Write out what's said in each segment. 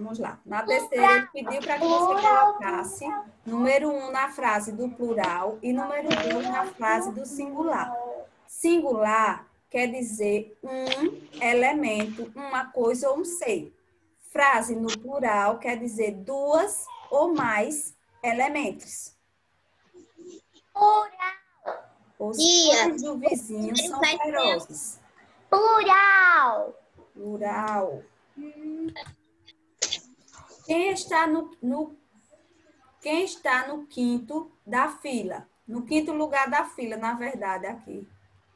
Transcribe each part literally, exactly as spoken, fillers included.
vamos lá. Na terceira, ele pediu para que você colocasse número um na frase do plural e número dois na frase do singular. Singular quer dizer um elemento, uma coisa ou um ser. Frase no plural quer dizer duas ou mais elementos. Plural. Os Tia, cães do vizinho são vai ser- ferozes. Plural. Plural. Quem está no, no, quem está no quinto da fila? No quinto lugar da fila, na verdade, aqui.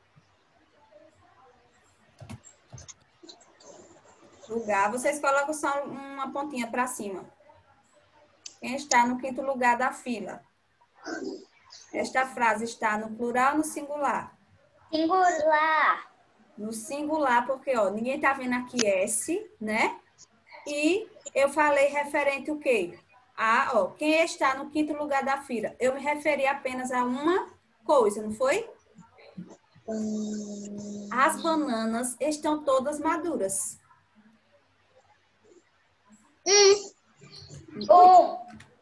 Lugar, vocês colocam só uma pontinha para cima. Quem está no quinto lugar da fila? Esta frase está no plural ou no singular? Singular. No singular, porque, ó, ninguém está vendo aqui S, né? E eu falei referente o quê? A, ó, quem está no quinto lugar da fila? Eu me referi apenas a uma coisa, não foi? As bananas estão todas maduras. Um.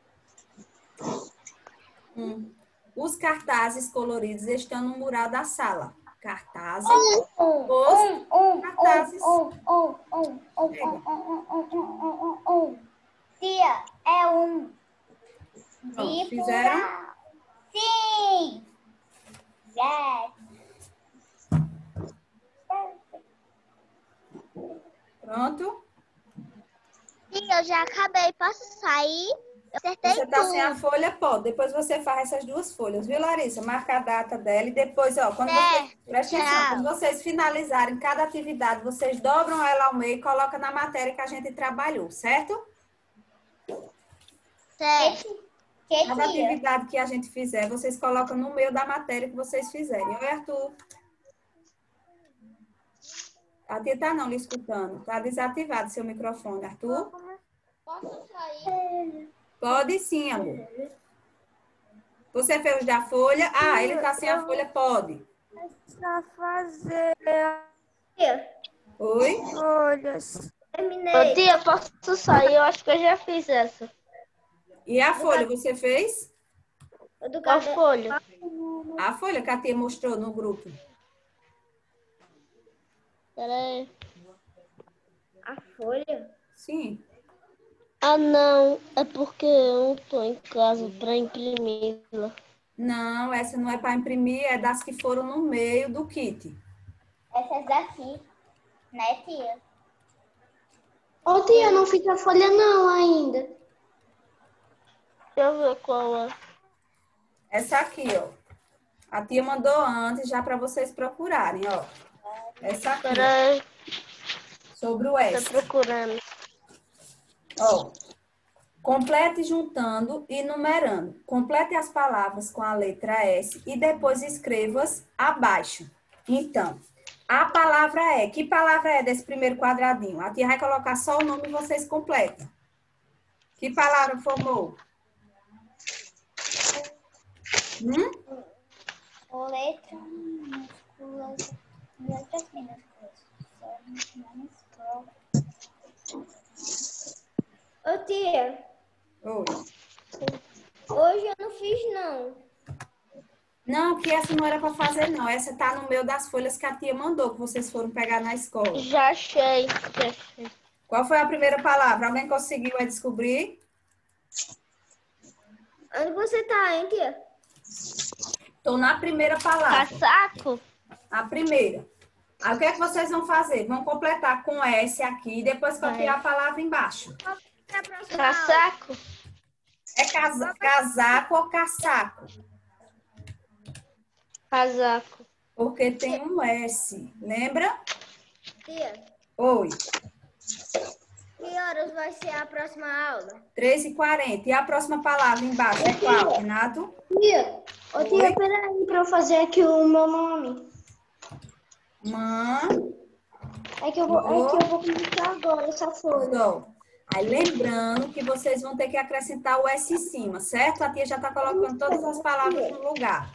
Um. Os cartazes coloridos estão no mural da sala. Cartazes. Um. Os Um. Um. cartazes. Um. Um. Um. Um. Pega. Um. Um. Um. Um. Um. Tia, é um. Pronto, De fizeram? plural. Sim. Yes. Pronto? Sim, eu já acabei. Posso sair? Eu acertei Você tá sem a tudo. folha? Pode. Depois você faz essas duas folhas, viu, Larissa? Marca a data dela e depois, ó, quando É, vocês, presta atenção, tchau. quando vocês finalizarem cada atividade, vocês dobram ela ao meio e colocam na matéria que a gente trabalhou, certo? Certo. Que Cada tia? atividade que a gente fizer, vocês colocam no meio da matéria que vocês fizerem. Oi, Arthur. A tia tá não lhe escutando. Tá desativado seu microfone, Arthur. Posso sair? Pode sim, amor. Você fez da folha? Ah, ele tá sem a folha, pode. Pra fazer Tia, Oi? folhas. terminei. Ô, tia, posso sair? Eu acho que eu já fiz essa. E a folha, você fez? Do Qual cabelo. folha? A folha que a tia mostrou no grupo. Peraí. A folha? Sim. Ah, não. É porque eu não tô em casa pra imprimir-la. Não, essa não é para imprimir, é das que foram no meio do kit. Essas daqui. Né, tia? Ô, tia, eu não fiz a folha não ainda. Deixa eu ver qual é. Essa aqui, ó. A tia mandou antes já para vocês procurarem, ó. Essa aqui, Peraí, sobre o tô S. procurando. Ó. Complete juntando e numerando. Complete as palavras com a letra S e depois escreva-as abaixo. Então, a palavra é... Que palavra é desse primeiro quadradinho? A tia vai colocar só o nome e vocês completam. Que palavra formou? Hum? Letra minúsculas. Letras minúsculas. Ô, tia. Oi. Hoje eu não fiz, não. Não, que essa não era para fazer, não. Essa tá no meio das folhas que a tia mandou, que vocês foram pegar na escola. Já achei. Já achei. Qual foi a primeira palavra? Alguém conseguiu aí descobrir? Onde você tá, hein, tia? Estou na primeira palavra. Casaco? A primeira. Aí o que é que vocês vão fazer? Vão completar com S aqui e depois copiar a palavra embaixo. Casaco? É casa, casaco ou casaco? Casaco. Porque tem um S. Lembra? Tia, Oi. que horas vai ser a próxima aula? três e quarenta. E a próxima palavra embaixo é qual, Renato? Tia, ô tia, Oi? peraí pra eu fazer aqui o meu nome. Mã. É que eu vou, é que eu vou começar agora essa folha. Ó. Aí lembrando que vocês vão ter que acrescentar o S em cima, certo? A tia já está colocando todas as palavras no lugar.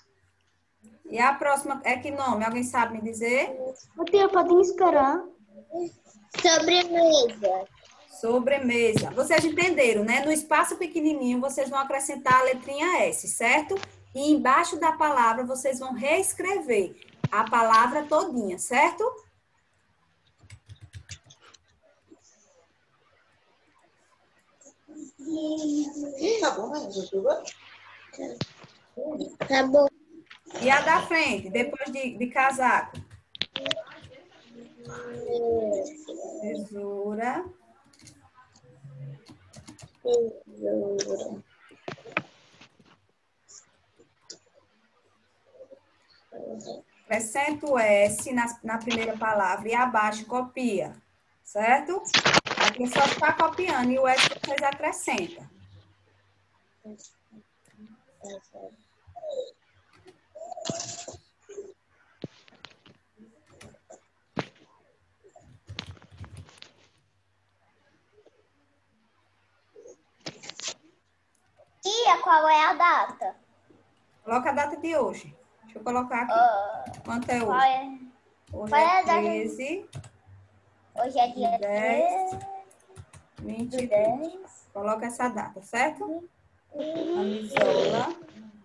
E a próxima é que nome? Alguém sabe me dizer? Ô tia, podem esperar. Sobremesa. Sobremesa. Vocês entenderam, né? No espaço pequenininho, vocês vão acrescentar a letrinha S, certo? E embaixo da palavra, vocês vão reescrever a palavra todinha, certo? Tá bom, Tá bom. E a da frente, depois de, de casaco? Tesoura. Tesoura. Acrescenta o S na, na primeira palavra e abaixo copia, certo? Aqui é só ficar copiando e o S vocês acrescentam. Tia, qual é a data? Coloca a data de hoje. Deixa eu colocar aqui. Uh, Quanto é qual hoje? é? Hoje qual é a é data? treze, Hoje é dia dez, treze, vinte e dez. dois. Coloca essa data, certo? Camisola.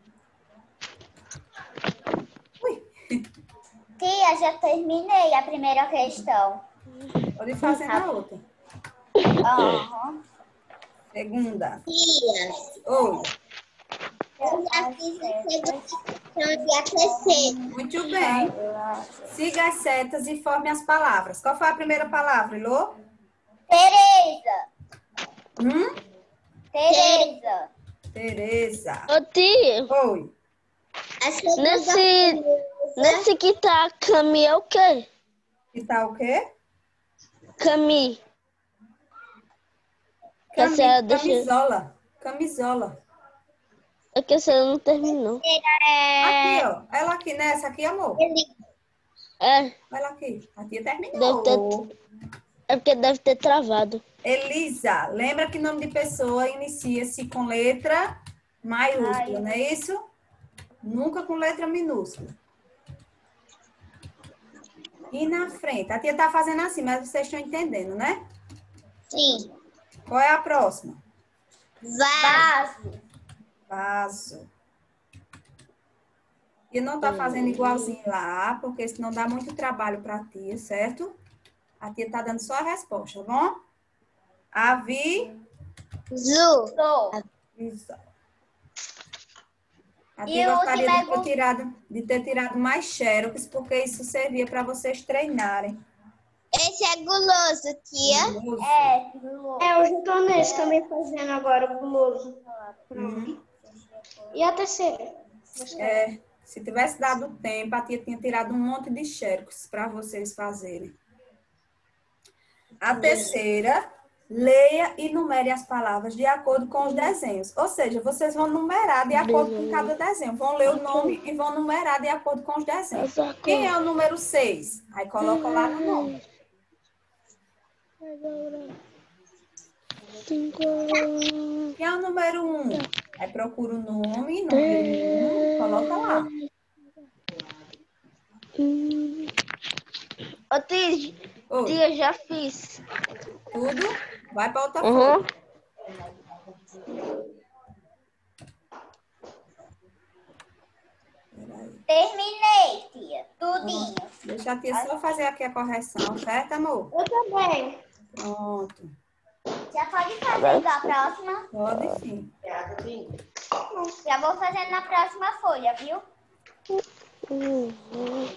Ui, Tia, já terminei a primeira questão. pode fazer na outra. Aham. Segunda. Tia, Oi, eu já fiz a segunda questão de A T C. muito bem. Siga as setas e forme as palavras. Qual foi a primeira palavra, Elô? Tereza. Hum? Tereza. Tereza. Ô, tia, Oi. A segunda nesse, nesse que tá Cami é o quê? E tá o quê? Cami. Que a Cami- senhora deixa... Camisola. Camisola. É que a senhora não terminou. Aqui, ó. Ela aqui, nessa aqui, amor. É, Ela aqui. A tia deve terminou. ter, é porque deve ter travado. Elisa, lembra que nome de pessoa inicia-se com letra maiúscula, Ai. não é isso? Nunca com letra minúscula. E na frente? A tia tá fazendo assim, mas vocês estão entendendo, né? Sim. Qual é a próxima? Vaso. Vaso. E não tá fazendo igualzinho lá, porque senão dá muito trabalho para a tia, certo? A tia tá dando só a resposta, tá bom? Avi. Zu. Isso. A E tia o gostaria último de é ter, tirado, de ter tirado mais xerox, porque isso servia para vocês treinarem. Esse é guloso, tia. Guloso. É, guloso. É, eu já tô nesse também fazendo agora o guloso. Hum. E a terceira? É, se tivesse dado tempo, a tia tinha tirado um monte de xerox para vocês fazerem. A terceira, leia e numere as palavras de acordo com os desenhos. Ou seja, vocês vão numerar de acordo com cada desenho. Vão ler o nome e vão numerar de acordo com os desenhos. Quem é o número seis? Aí coloca lá no nome. Quem é o número um? Aí procura o nome, número um, coloca lá. Ô, tia, Oi, tia, já fiz. tudo? Vai para outra Uhum. folha. Peraí. Terminei, tia. Tudinho. Deixa a tia só fazer aqui a correção, certo, amor? Eu também. Pronto. Já pode fazer igual a próxima? Pode sim. Já vou fazer na próxima folha, viu? Uhum.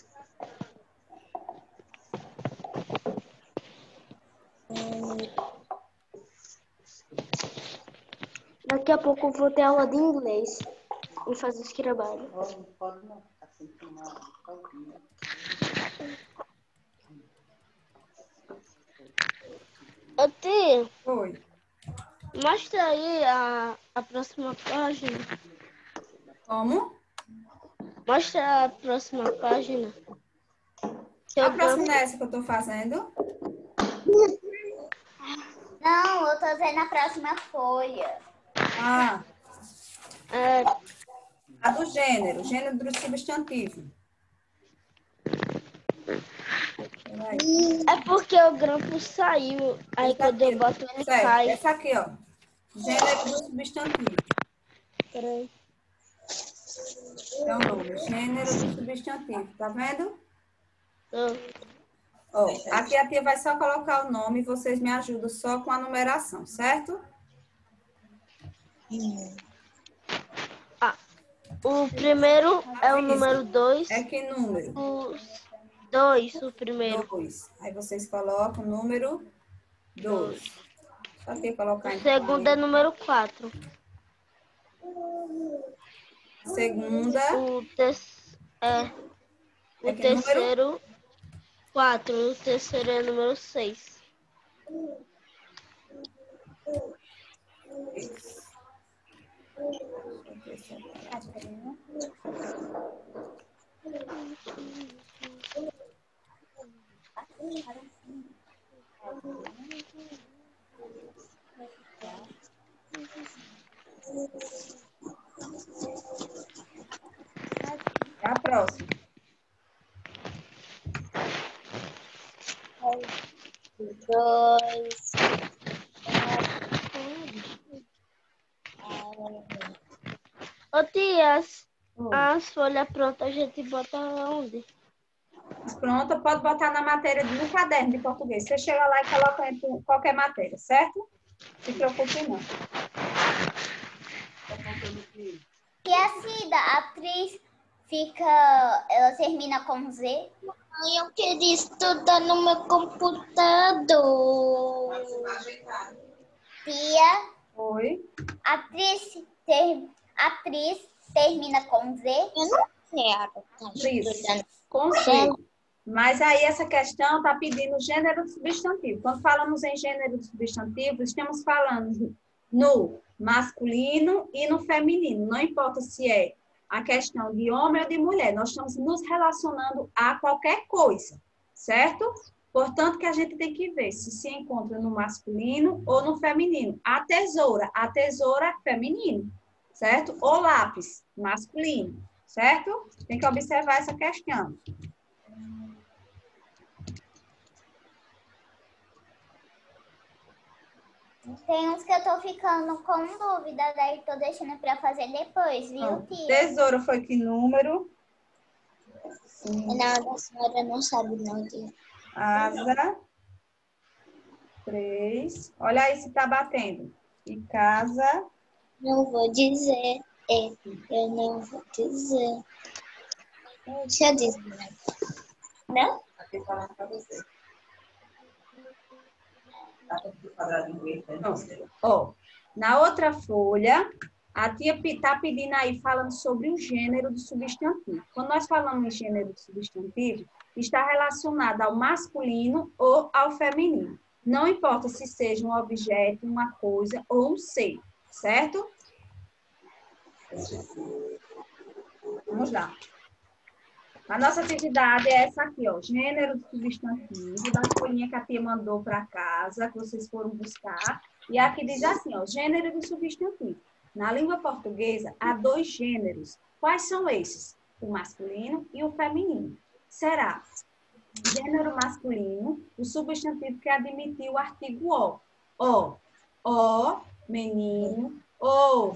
Daqui a pouco eu vou ter aula de inglês e fazer esse trabalho. Ô, tia, Oi. mostra aí a, a próxima página. Como? Mostra a próxima página. Que A eu próxima dou- é essa que eu tô fazendo? Não, eu tô fazendo a próxima folha. Ah, É, a do gênero, gênero do substantivo. Peraí. É porque o grampo saiu. Aí Essa quando eu aqui, boto ele certo. cai. Essa aqui, ó. Gênero do substantivo. Peraí. É o nome. Gênero do substantivo. Tá vendo? Não. Ó, aqui a tia vai só colocar o nome e vocês me ajudam só com a numeração, certo? Ah, o primeiro é o Avisa. número dois. É que número? O dois, o primeiro. Dois. Aí vocês colocam o número dois. Só que colocar O em segundo é número quatro. segunda. O, te... é, É o que número? terceiro, quatro. O terceiro é número seis. É a próxima. Dois. Ô tia, as, as folhas prontas a gente bota onde? Pronto, pode botar na matéria no caderno de português. Você chega lá e coloca em qualquer matéria, certo? Não se preocupe não. E a Cida, a atriz, fica. Ela termina com Z? Ai, eu queria estudar no meu computador. Tia, Oi. atriz, ter, atriz termina com Z? Eu não quero estar Isso. Com C. Mas aí essa questão está pedindo gênero do substantivo. Quando falamos em gênero do substantivo, estamos falando no masculino e no feminino. Não importa se é a questão de homem ou de mulher. Nós estamos nos relacionando a qualquer coisa, certo? Portanto, que a gente tem que ver se se encontra no masculino ou no feminino. A tesoura, a tesoura é feminino, certo? O lápis, masculino, certo? Tem que observar essa questão. Tem uns que eu tô ficando com dúvida, daí tô deixando pra fazer depois, viu, Então, tia? tesoura foi que número? Não, a senhora não sabe não, tia. Asa. Três. Olha aí se tá batendo. E casa. Não vou dizer. É, eu não vou dizer. Deixa eu dizer. Não? Aqui falando pra você. Ó, na outra folha, a tia está pedindo aí, falando sobre o gênero do substantivo. Quando nós falamos em gênero do substantivo, está relacionado ao masculino ou ao feminino. Não importa se seja um objeto, uma coisa ou um ser, certo? Vamos lá. A nossa atividade é essa aqui, ó. Gênero do substantivo, da folhinha que a tia mandou para casa, que vocês foram buscar. E aqui diz assim, ó, gênero do substantivo. Na língua portuguesa, há dois gêneros. Quais são esses? O masculino e o feminino. Será gênero masculino, o substantivo que admitiu o artigo o. O, o, menino, o,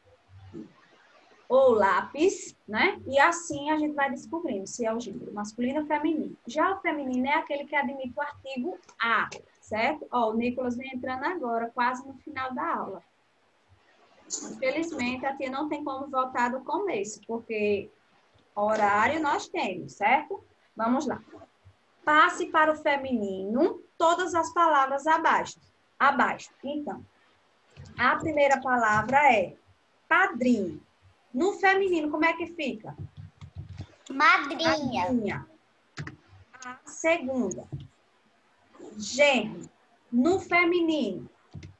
ou lápis, né? E assim a gente vai descobrindo se é o gênero masculino ou feminino. Já o feminino é aquele que admite o artigo a, certo? Ó, o Nicolas vem entrando agora, quase no final da aula. Infelizmente, a tia não tem como voltar do começo, porque horário nós temos, certo? Vamos lá. Passe para o feminino todas as palavras abaixo. Abaixo. Então, a primeira palavra é padrinho. No feminino, como é que fica? Madrinha. Madrinha. A segunda. Genro. No feminino.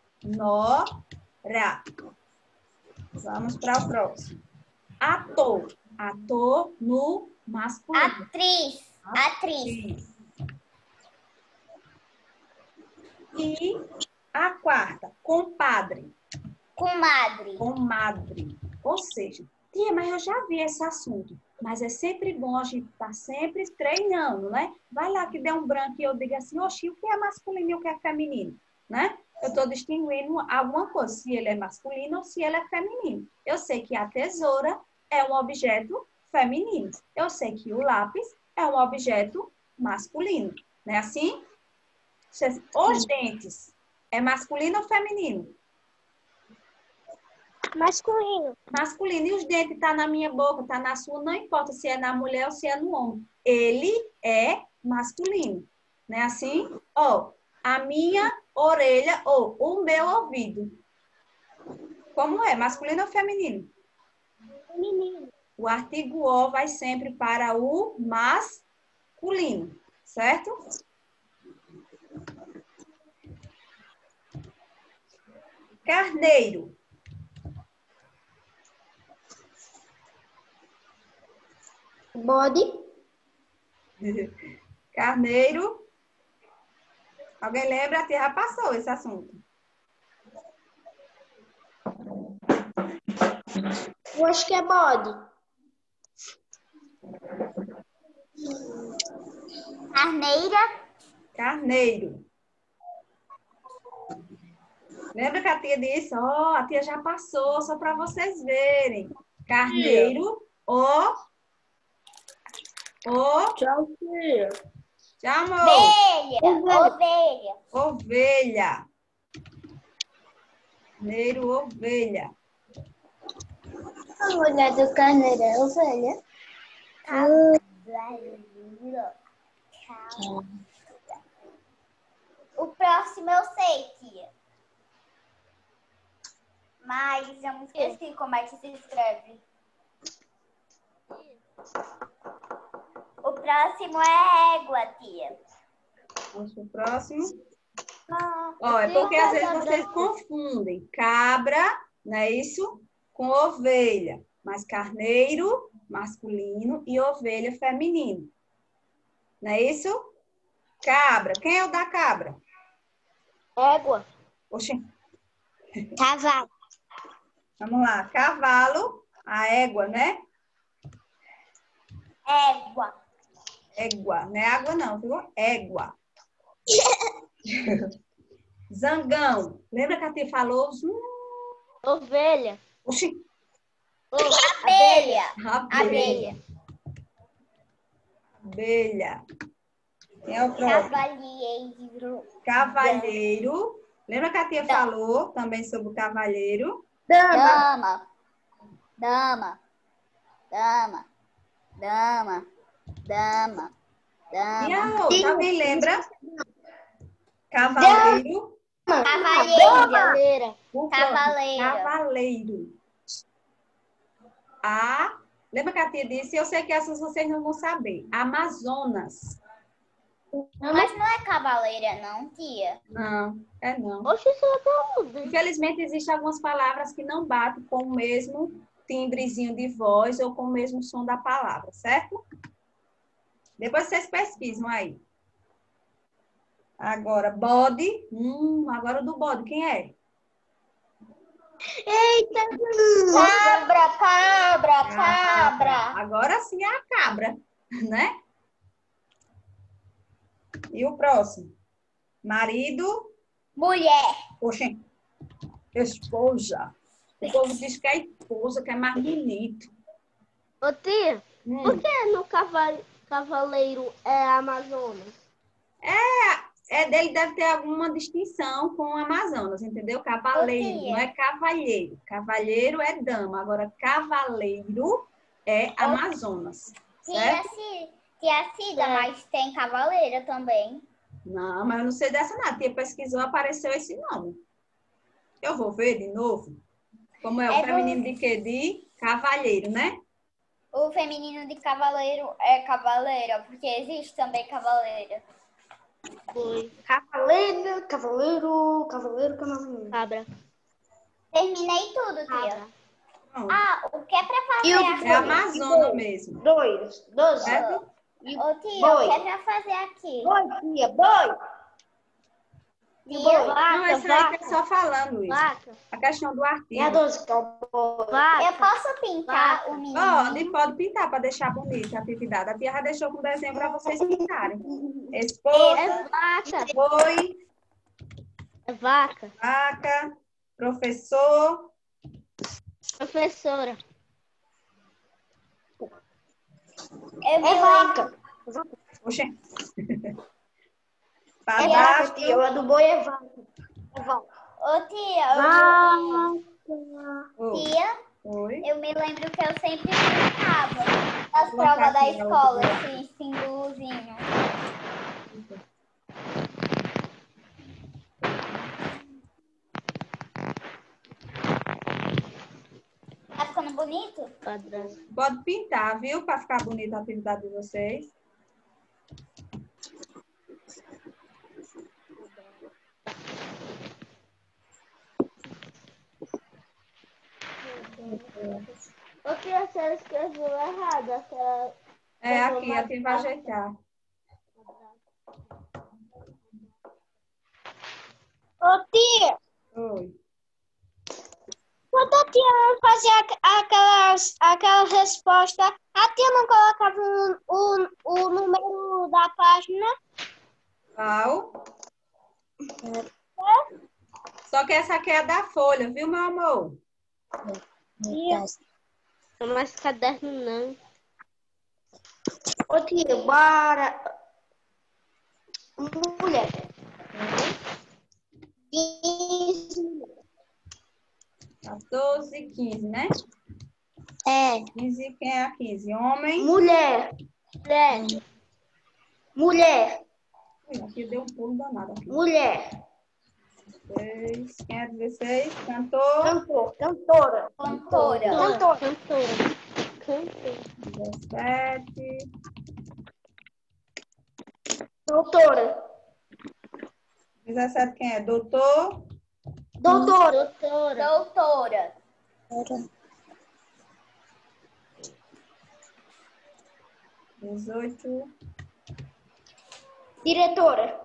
Nora. Vamos para o próximo. Ator. Ator no masculino. Atriz. Atriz. E a quarta. Compadre. Comadre. Comadre. Ou seja, tia, mas eu já vi esse assunto. Mas é sempre bom a gente estar sempre treinando, né? Vai lá que dê um branco e eu diga assim, oxi, o que é masculino e o que é feminino, né? Eu estou distinguindo alguma coisa, se ele é masculino ou se ele é feminino. Eu sei que a tesoura é um objeto feminino. Eu sei que o lápis é um objeto masculino. Não é assim? Os dentes, é masculino ou feminino? Masculino. Masculino. E os dentes estão tá na minha boca, tá na sua, não importa se é na mulher ou se é no homem. Ele é masculino. Não é assim? Ó, a minha orelha ou o meu ouvido. Como é? Masculino ou feminino? Feminino. O artigo O vai sempre para o masculino, certo? Carneiro. Bode. Carneiro. Alguém lembra? A tia já passou esse assunto. Eu acho que é bode. Carneira. Carneiro. Lembra que a tia disse? Ó, oh, a tia já passou, só para vocês verem. Carneiro, o... O... Tchau, tia. Tchau, amor. Ovelha. Ovelha. Ovelha. Carneiro, ovelha. A mulher do carneiro é ovelha. O próximo eu sei, tia. Mas eu me esqueci como é que se escreve. O próximo é égua, tia. Vamos pro próximo. Ah, Ó, é porque às vezes vocês confundem cabra, não é isso? Com ovelha. Mas carneiro, masculino, e ovelha, feminino. Não é isso? Cabra. Quem é o da cabra? Égua. Oxê. cavalo. Vamos lá. Cavalo, a égua, né? Égua. Égua. Não é água não, viu? Égua. Zangão. Lembra que a tia falou? Hum, Ovelha. oxi. Abelha. Abelha. Abelha. Quem é o próximo? Cavalheiro. Cavalheiro. Lembra que a tia falou também sobre o cavalheiro? Dama. Dama. Dama. Dama. Dama. E Dama. a outra? Alguém lembra? Cavaleiro. Cavalheiro. Cavaleira. O próximo, Cavaleiro. Cavaleiro. A... Lembra que a tia disse? Eu sei que essas vocês não vão saber. Amazonas. Mas não é cavaleira, não, tia. Não, é não. Oxe, isso é tudo. Infelizmente, existem algumas palavras que não batem com o mesmo timbrezinho de voz ou com o mesmo som da palavra, certo? Depois vocês pesquisam aí. Agora, bode. Hum, agora o do bode, quem é? Eita! Cabra, cabra, cabra. Agora sim é a cabra, né? E o próximo? Marido. Mulher. Oxe, esposa. O povo diz que é esposa, que é mais bonito. Ô, tia, Hum. por que no caval... cavaleiro é Amazonas? É, dele deve ter alguma distinção com o Amazonas, entendeu? Cavaleiro, Ô, tia. não é cavalheiro. Cavalheiro é dama. Agora, cavaleiro é Amazonas. Tia, Certo? Ci- tia Cida, mas tem cavaleira também. Não, mas eu não sei dessa nada. A tia pesquisou, apareceu esse nome. Eu vou ver de novo. Como é o É feminino de quê? De cavalheiro, né? O feminino de cavaleiro é cavaleira, porque existe também cavaleira. Foi. Cavaleiro, cavaleiro, cavaleiro, cavaleiro. Cabra. Terminei tudo, tia. Cabra. Pronto. Ah, o que é pra fazer E o- aqui? É Amazônia mesmo. Dois, doze. Certo? Ô, tia, Boi. o que é pra fazer aqui? Boi, tia, boi. Tia, Não, isso aí que é só falando, Luiz. Vaca. A questão do E a artigo. doce cowboy? Vaca. eu posso pintar Vaca. o menino? Pode, pode pintar para deixar bonita a atividade. A tia já deixou com desenho para vocês pintarem. Esposa, É vaca. boi, É vaca. vaca, professor, Professora. Eu me É lembro- vaca. oxe, É vaca, padrasto, tia. A do boi é vaca. É vaca. Ô, tia, eu, Vaca. oh, tia, oi. eu me lembro que eu sempre pintava nas Vou colocar provas da aqui a escola, outra. esse símbolozinho. Tá ficando bonito? Padrasto. Pode pintar, viu? Para ficar bonita a atividade de vocês. Ô, tia, a senhora escreveu errado. Aquela... É aqui, a tia vai ajeitar. Ô, tia, Oi. quando a tia fazia aquelas, aquelas respostas, a tia não colocava o, o, o número da página? Qual? Só que essa aqui é a da folha, viu, meu amor? Tia. Não é mais caderno, não. Ô, tia, bora. Mulher. quatorze, quinze, né? É. quinze, quem é a quinze? Homem. Mulher. Mulher. Mulher. Ui, aqui deu um pulo danado. Aqui. Mulher. dezesseis. Quem é dezesseis? Cantor. Cantor. Cantora. Cantora. Cantora. Cantora. Cantora. dezessete. Doutora. dezessete, quem é? Doutor. Doutora. Doutora. Doutora. dezoito. Diretora.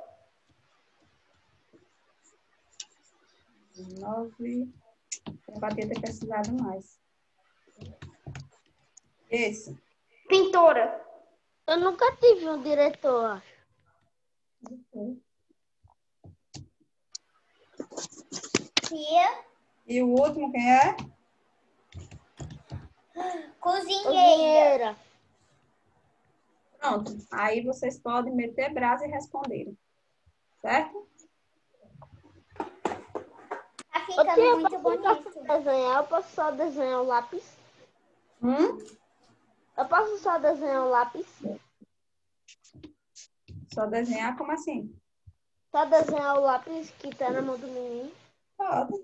dezenove. A bater ter precisado mais. Esse. Pintora. Eu nunca tive um diretor, acho. Tia. E o último, quem é? Cozinheira. Cozinheira. Pronto. Aí vocês podem meter braço e responderem. Certo? Tá Ô, ficando tia, eu muito posso bonito. desenhar? Eu posso só desenhar o lápis? Hum? Eu posso só desenhar o lápis? Só desenhar como assim? Só desenhar o lápis que tá na mão do menino? Pode.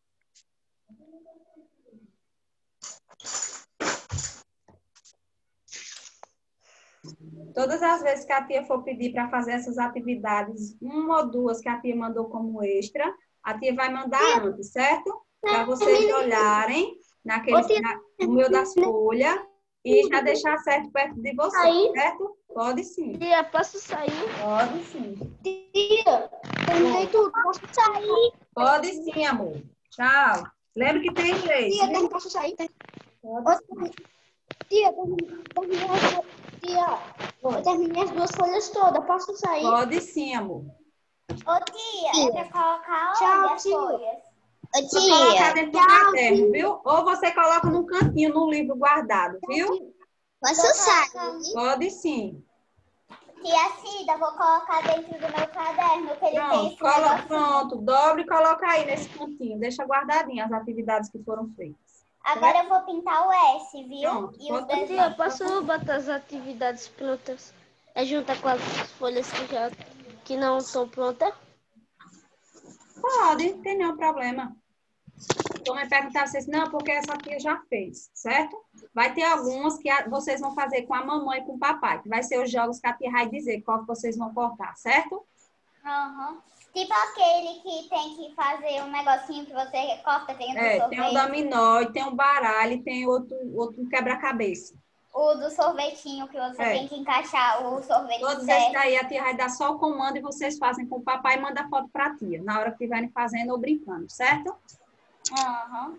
Todas as vezes que a tia for pedir para fazer essas atividades, uma ou duas que a tia mandou como extra, a tia vai mandar antes, certo? Para vocês olharem naquele, na, no meio das folhas e já deixar certo perto de vocês, certo? Pode sim. Tia, posso sair? Pode sim. Tia. Terminei tudo. Posso sair? Pode sim, amor. Tchau. Lembra que tem inglês. Tia, Viu? não posso sair? Pode sim. Tia, terminei as duas. Tia, eu terminei as duas folhas todas. Posso sair? Pode sim, amor. Ô, tia, é pra colocar Tchau, onde as tia. folhas? Só Ô, colocar dentro do Tchau, caderno, tia. viu? Ou você coloca num cantinho, no livro guardado, viu? posso sair? Pode sim. Tia Cida, vou colocar dentro do meu caderno, que ele tem Pronto, esse colo- negocinho. pronto, dobre e coloca aí nesse cantinho. Deixa guardadinho as atividades que foram feitas. Agora eu vou pintar o S, viu? Pronto, E os pode- desenhos. Tia, eu posso botar as atividades prontas? É juntar com as folhas que, já, que não estão prontas? Pode, não tem nenhum problema. Então, vai perguntar a vocês, não, porque essa tia já fez, certo? Vai ter algumas que a- vocês vão fazer com a mamãe e com o papai, que vai ser os jogos que a tia vai dizer qual que vocês vão cortar, certo? Aham. Tipo aquele que tem que fazer um negocinho que você corta dentro do É, sorvete. tem o dominó, e tem o baralho, e tem outro, outro quebra-cabeça. O do sorvetinho, que você É. tem que encaixar o sorvete Todos certo. esses daí a tia vai dar só o comando e vocês fazem com o papai e manda foto para a tia, na hora que estiverem fazendo ou brincando, certo? Aham.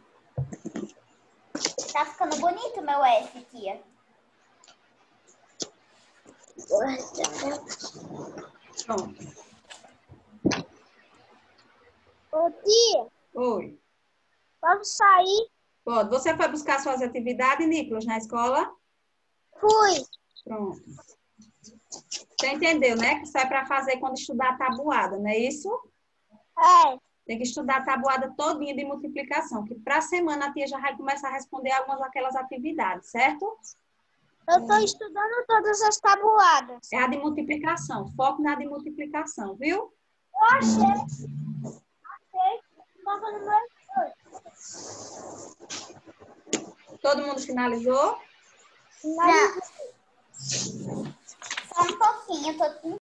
Tá ficando bonito meu S, tia. Pronto. Ô, tia, Oi. posso sair? Pode. Você foi buscar suas atividades, Nicolas, na escola? Fui. Pronto. Você entendeu, né? Que isso é para fazer quando estudar a tabuada, não é isso? É. Tem que estudar a tabuada todinha de multiplicação, que para a semana a tia já vai começar a responder algumas daquelas atividades, certo? Eu estou estudando todas as tabuadas. É a de multiplicação. Foco na de multiplicação, viu? Eu achei. Achei. Estava no meu. Todo mundo finalizou? Não. Só um pouquinho, eu tô